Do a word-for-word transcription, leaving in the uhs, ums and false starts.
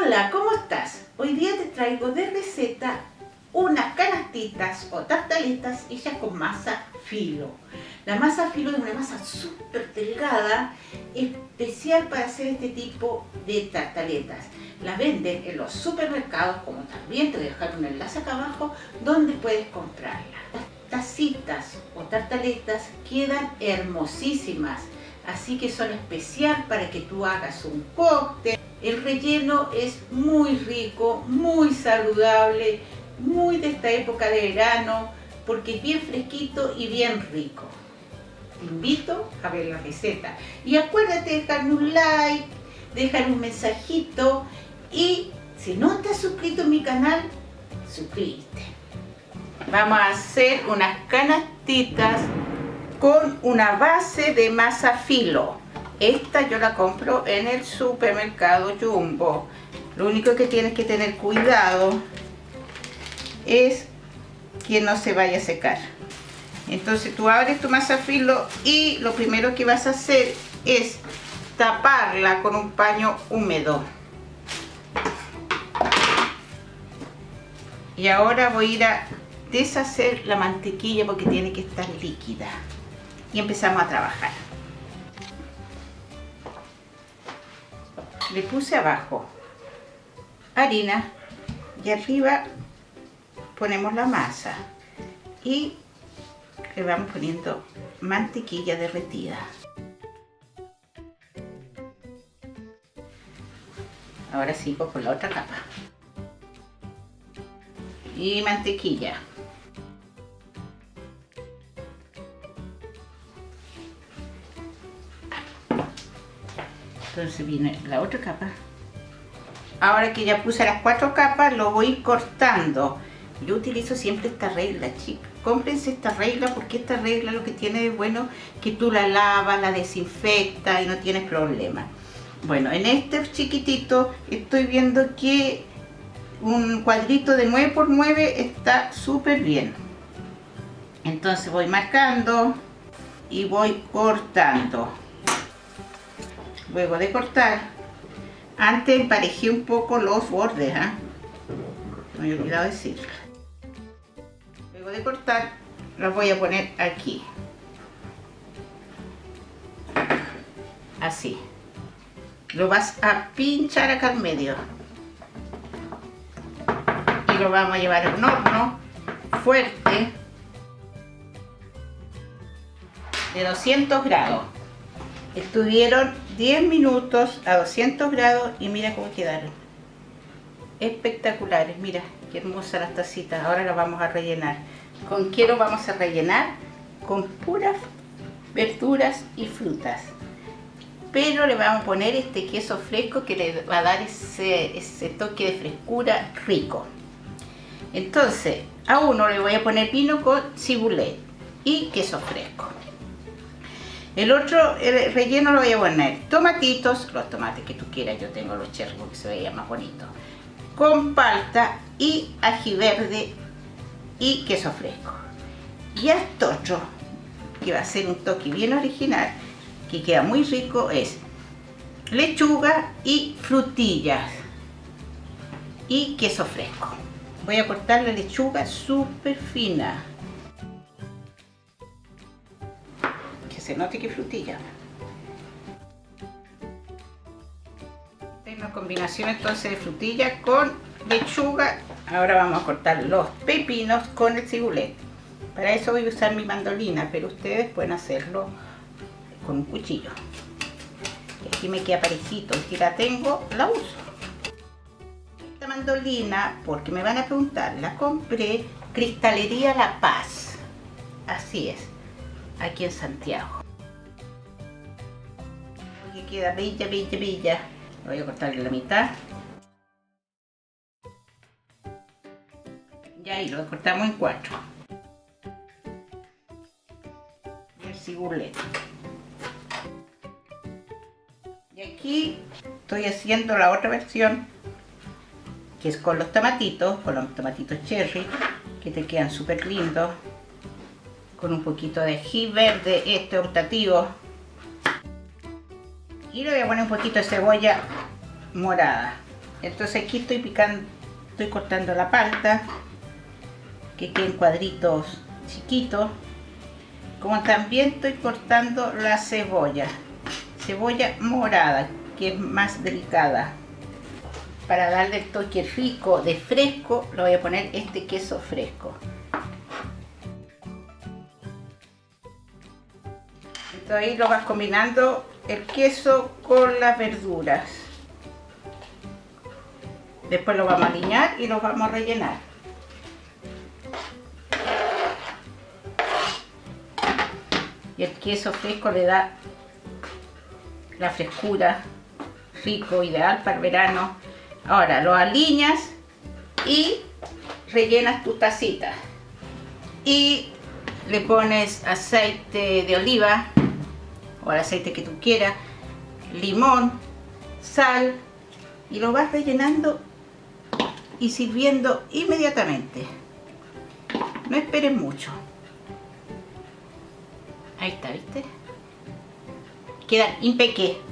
Hola, ¿cómo estás? Hoy día te traigo de receta unas canastitas o tartaletas hechas con masa filo. La masa filo es una masa súper delgada, especial para hacer este tipo de tartaletas. Las venden en los supermercados, como también te voy a dejar un enlace acá abajo donde puedes comprarlas. Las tacitas o tartaletas quedan hermosísimas, así que son especial para que tú hagas un cóctel. El relleno es muy rico, muy saludable, muy de esta época de verano, porque es bien fresquito y bien rico. Te invito a ver la receta. Y acuérdate de dejarme un like, dejar un mensajito y si no te has suscrito a mi canal, suscríbete. Vamos a hacer unas canastitas con una base de masa filo. Esta yo la compro en el supermercado Jumbo. Lo único que tienes que tener cuidado es que no se vaya a secar. Entonces tú abres tu masa filo y lo primero que vas a hacer es taparla con un paño húmedo. Y ahora voy a ir a deshacer la mantequilla porque tiene que estar líquida. Y empezamos a trabajar. Le puse abajo harina y arriba ponemos la masa y le vamos poniendo mantequilla derretida. Ahora sigo con la otra capa y mantequilla. Entonces viene la otra capa. Ahora que ya puse las cuatro capas, lo voy cortando. Yo utilizo siempre esta regla, chicas. Cómprense esta regla porque esta regla lo que tiene de bueno que tú la lavas, la desinfectas y no tienes problema. Bueno, en este chiquitito estoy viendo que un cuadrito de nueve por nueve está súper bien. Entonces voy marcando y voy cortando. Luego de cortar, antes emparejé un poco los bordes, ¿eh? Me he olvidado decirlo. Luego de cortar, los voy a poner aquí. Así. Lo vas a pinchar acá en medio. Y lo vamos a llevar a un horno fuerte de doscientos grados. Estuvieron diez minutos a doscientos grados y mira cómo quedaron. Espectaculares, mira qué hermosas las tacitas. Ahora las vamos a rellenar. ¿Con qué lo vamos a rellenar? Con puras verduras y frutas. Pero le vamos a poner este queso fresco que le va a dar ese, ese toque de frescura rico. Entonces, a uno le voy a poner vino con cibulet y queso fresco. El otro el relleno lo voy a poner tomatitos, los tomates que tú quieras, yo tengo los cherry porque se veía más bonito, con palta y ají verde y queso fresco. Y este otro, que va a ser un toque bien original, que queda muy rico, es lechuga y frutillas y queso fresco. Voy a cortar la lechuga súper fina. Se note que frutilla. Una combinación entonces de frutilla con lechuga. Ahora vamos a cortar los pepinos con el cibulet. Para eso voy a usar mi mandolina, pero ustedes pueden hacerlo con un cuchillo. Y aquí me queda parejito, y si la tengo, la uso. Esta mandolina, porque me van a preguntar, la compré Cristalería La Paz. Así es, aquí en Santiago. Que queda bella, bella, bella. Lo voy a cortar en la mitad. Y ahí lo cortamos en cuatro. Y el cibulet. Y aquí estoy haciendo la otra versión, que es con los tomatitos, con los tomatitos cherry, que te quedan súper lindos. Con un poquito de ají verde, este optativo. Y le voy a poner un poquito de cebolla morada. Entonces aquí estoy picando, estoy cortando la palta, que queden cuadritos chiquitos. Como también estoy cortando la cebolla, cebolla morada, que es más delicada. Para darle el toque rico de fresco, le voy a poner este queso fresco. Entonces ahí lo vas combinando el queso con las verduras. Después lo vamos a aliñar y lo vamos a rellenar. Y el queso fresco le da la frescura, rico, ideal para el verano. Ahora lo aliñas y rellenas tu tacita. Y le pones aceite de oliva o el aceite que tú quieras, limón, sal y lo vas rellenando y sirviendo inmediatamente. No esperes mucho. Ahí está, ¿viste? Quedan impecables.